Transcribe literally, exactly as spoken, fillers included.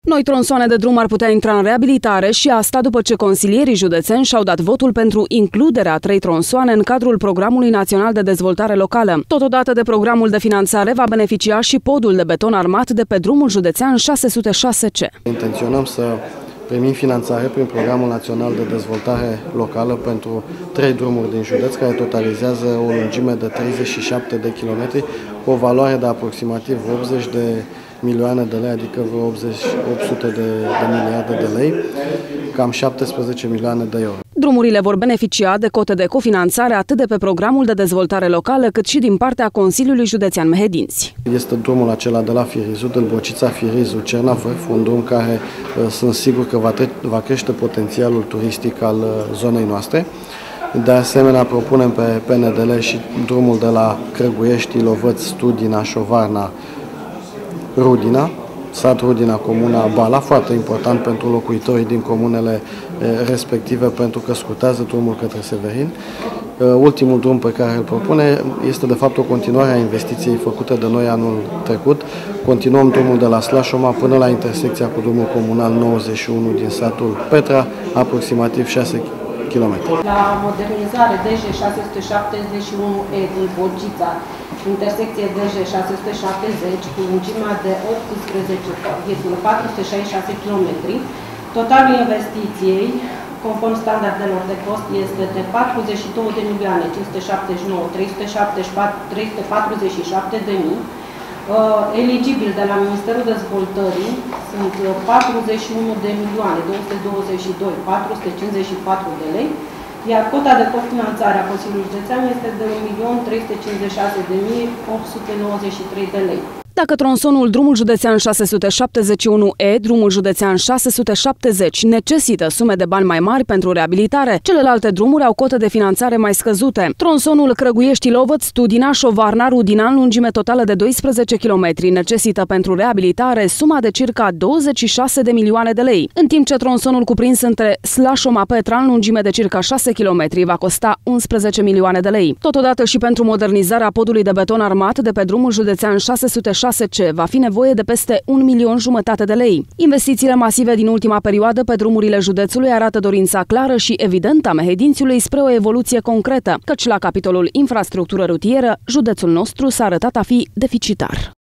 Noi tronsoane de drum ar putea intra în reabilitare și asta după ce consilierii județeni și-au dat votul pentru includerea a trei tronsoane în cadrul Programului Național de Dezvoltare Locală. Totodată de programul de finanțare va beneficia și podul de beton armat de pe drumul județean șase sute șase C. Intenționăm să primim finanțare prin Programul Național de Dezvoltare Locală pentru trei drumuri din județ, care totalizează o lungime de treizeci și șapte de kilometri, cu o valoare de aproximativ optzeci de milioane de lei, adică vreo optzeci, opt sute de, de miliarde de lei, cam șaptesprezece milioane de euro. Drumurile vor beneficia de cote de cofinanțare atât de pe Programul de Dezvoltare Locală, cât și din partea Consiliului Județean Mehedinți. Este drumul acela de la Firizu, Dâlbocița, Firizu, Cernavârf, un drum care sunt sigur că va, va crește potențialul turistic al zonei noastre. De asemenea, propunem pe P N D L și drumul de la Crăguiești, Ilovăț, Studina, Șovarna, Rudina, sat Rudina, comuna Bala, foarte important pentru locuitorii din comunele respective, pentru că scurtează drumul către Severin. Ultimul drum pe care îl propune este de fapt o continuare a investiției făcute de noi anul trecut. Continuăm drumul de la Slașoma până la intersecția cu drumul comunal nouăzeci și unu din satul Petra, aproximativ șase kilometri. La modernizare D J șase sute șaptezeci și unu E Dâlbocița, intersecție D J șase sute șaptezeci cu lungimea de optsprezece virgulă patru sute șaizeci și șase kilometri. Totalul investiției, conform standardelor de cost, este de patruzeci și două de milioane cinci sute șaptezeci și nouă trei sute patruzeci și șapte de mii. Uh, eligibil de la Ministerul Dezvoltării sunt patruzeci și unu de milioane două sute douăzeci și doi mii patru sute cincizeci și patru de lei, iar cota de cofinanțare a Consiliului Județean este de un milion trei sute cincizeci și șase de mii opt sute nouăzeci și trei de lei. Dacă tronsonul drumul județean șase sute șaptezeci și unu E, drumul județean șase sute șaptezeci necesită sume de bani mai mari pentru reabilitare, celelalte drumuri au cote de finanțare mai scăzute. Tronsonul Crăguiești-Ilovăț, Studina, Șovarna, Rudina, în lungime totală de doisprezece kilometri, necesită pentru reabilitare suma de circa douăzeci și șase de milioane de lei, în timp ce tronsonul cuprins între Slașoma-Petra, în lungime de circa șase kilometri, va costa unsprezece milioane de lei. Totodată și pentru modernizarea podului de beton armat de pe drumul județean șase sute șase C va fi nevoie de peste un milion jumătate de lei. Investițiile masive din ultima perioadă pe drumurile județului arată dorința clară și evidentă a mehedințiului spre o evoluție concretă, căci la capitolul infrastructură rutieră, județul nostru s-a arătat a fi deficitar.